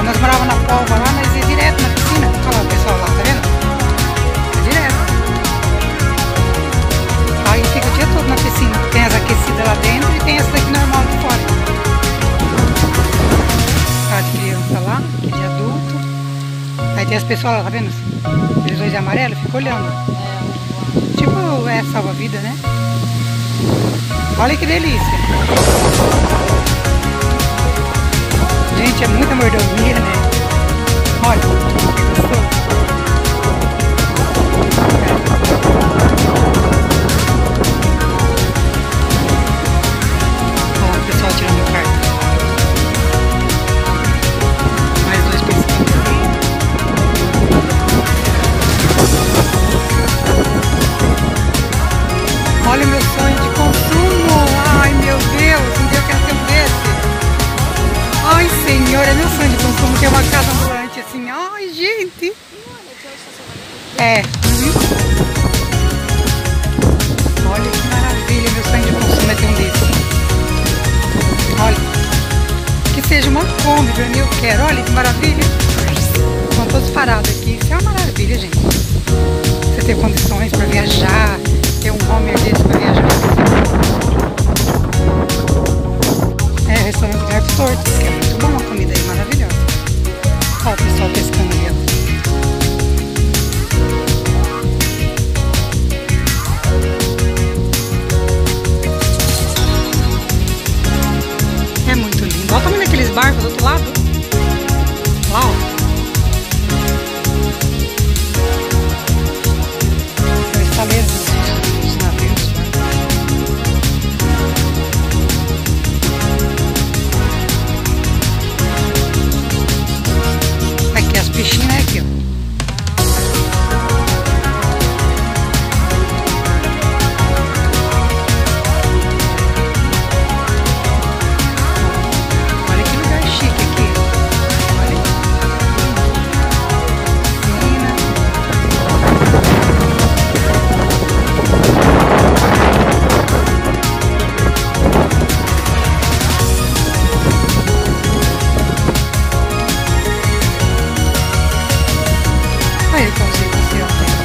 nós morávamos na Polva lá, nós ia direto na piscina. Olha lá o pessoal lá, tá vendo? É direto. Aí fica o dia todo na piscina. Tem as aquecidas lá dentro e tem essa daqui normal de fora. Tá de criança lá, que é de adulto. Aí tem as pessoas lá, tá vendo? Aqueles dois de amarelo, fica olhando. Tipo, salva-vida, né? Olha que delícia. Gente, é muita mordomia, né? Olha, que gostoso. Olha o pessoal tirando carta. Mais dois pescando ali. Olha o meu sonho de consumo. Ai, meu Deus, um dia eu quero ter um desse. Ai, senhor, é meu sonho de consumo ter uma casa ambulante assim. Ai, gente. É. Olha que maravilha, meu sonho de consumo é ter um desse. Olha. Que seja uma Kombi pra mim, eu quero. Olha que maravilha. Estão todos parados aqui. Isso é uma maravilha, gente. Você ter condições para viajar, ter um Homer desse para viajar. É, restaurante Gato Torto, que é muito bom, a comida aí maravilhosa. Olha o pessoal pescando ali, ó. É muito lindo. Olha o tamanho daqueles barcos do outro lado. Lá, ó. Os navios. Aqui as piscinas aqui, ó. Olha que lugar chique aqui. Olha. Piscina. Olha como você tem.